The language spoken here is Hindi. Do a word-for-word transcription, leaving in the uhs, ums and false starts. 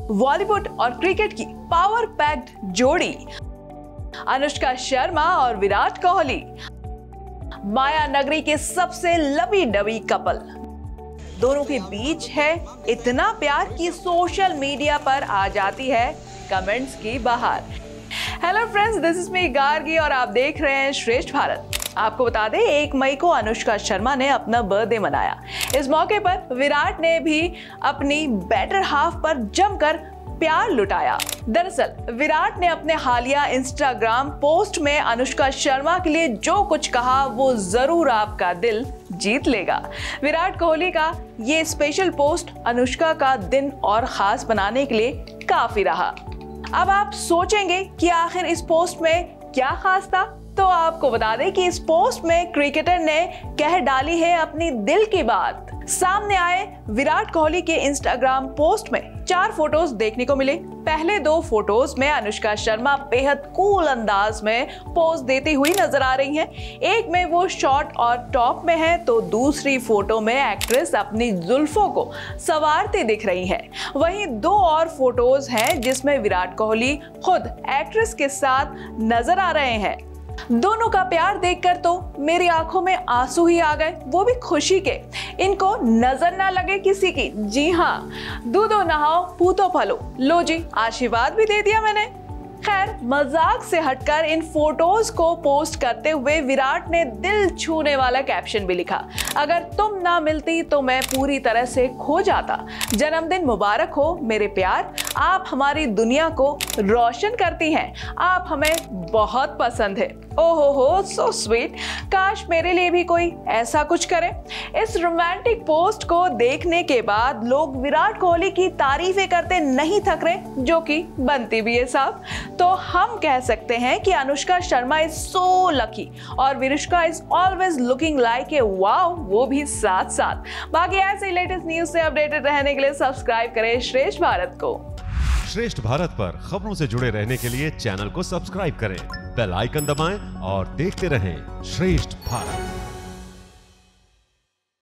बॉलीवुड और क्रिकेट की पावर पैक्ड जोड़ी अनुष्का शर्मा और विराट कोहली, माया नगरी के सबसे लवी डवी कपल। दोनों के बीच है इतना प्यार कि सोशल मीडिया पर आ जाती है कमेंट्स की बहार। Hello friends, this is me Gargi और आप देख रहे हैं श्रेष्ठ भारत। आपको बता दें, एक मई को अनुष्का शर्मा ने अपना बर्थडे मनाया। इस मौके पर विराट ने भी अपनी बेटर हाफ पर जमकर प्यार लुटाया। दरअसल विराट ने अपने हालिया इंस्टाग्राम पोस्ट में अनुष्का शर्मा के लिए जो कुछ कहा वो जरूर आपका दिल जीत लेगा। विराट कोहली का ये स्पेशल पोस्ट अनुष्का का दिन और खास बनाने के लिए काफी रहा। अब आप सोचेंगे कि आखिर इस पोस्ट में क्या खास था, तो आपको बता दें कि इस पोस्ट में क्रिकेटर ने कह डाली है अपनी दिल की बात। सामने आए विराट कोहली के इंस्टाग्राम पोस्ट में चार फोटोज देखने को मिले। पहले दो फोटोज में अनुष्का शर्मा बेहद कूल अंदाज में पोज देती हुई नजर आ रही हैं। एक में वो शॉर्ट और टॉप में है, तो दूसरी फोटो में एक्ट्रेस अपनी जुल्फों को संवारती दिख रही है। वहीं दो और फोटोज हैं जिसमें विराट कोहली खुद एक्ट्रेस के साथ नजर आ रहे हैं। दोनों का प्यार देखकर तो मेरी आंखों में आंसू ही आ गए, वो भी खुशी के। इनको नजर ना लगे किसी की। जी हाँ, दूधो नहाओ पूतो फलो, लो जी आशीर्वाद भी दे दिया मैंने। खैर, मजाक से हटकर इन फोटोज को पोस्ट करते हुए विराट ने दिल छूने वाला कैप्शन भी लिखा। अगर तुम ना मिलती तो मैं पूरी तरह से खो जाता। जन्मदिन मुबारक हो मेरे प्यार, आप हमारी दुनिया को रोशन करती हैं, आप हमें बहुत पसंद है। ओहो हो, सो स्वीट। काश मेरे लिए भी कोई ऐसा कुछ करे। इस रोमांटिक पोस्ट को देखने के बाद लोग विराट कोहली की तारीफें करते नहीं थक रहे, जो कि बनती भी है साहब। तो हम कह सकते हैं कि Anushka Sharma is so lucky और Virushka is always looking like a wow, वो भी साथ साथ। बाकी ऐसे लेटेस्ट न्यूज से अपडेटेड रहने के लिए सब्सक्राइब करें श्रेष्ठ भारत को। श्रेष्ठ भारत पर खबरों से जुड़े रहने के लिए चैनल को सब्सक्राइब करें, बेल आइकन दबाएं और देखते रहें श्रेष्ठ भारत।